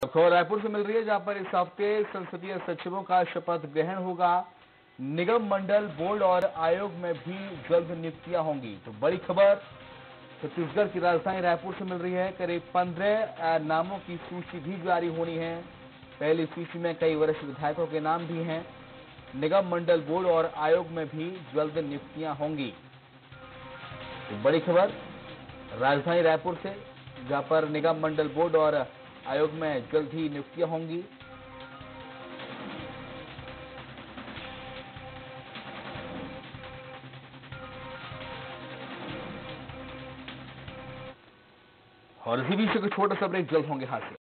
खबर रायपुर से मिल रही है, जहां पर इस हफ्ते संसदीय सचिवों का शपथ ग्रहण होगा। निगम मंडल बोर्ड और आयोग में भी जल्द नियुक्तियां होंगी। तो बड़ी खबर छत्तीसगढ़ की राजधानी रायपुर से मिल रही है। करीब 15 नामों की सूची भी जारी होनी है। पहली सूची में कई वरिष्ठ विधायकों के नाम भी हैं। निगम मंडल बोर्ड और आयोग में भी जल्द नियुक्तियां होंगी। तो बड़ी खबर राजधानी रायपुर से, जहां पर निगम मंडल बोर्ड और आयोग में जल्द ही नियुक्तियां होंगी। और इसी बीच एक छोटा सा ब्रेक, जल्द होंगे हासिल।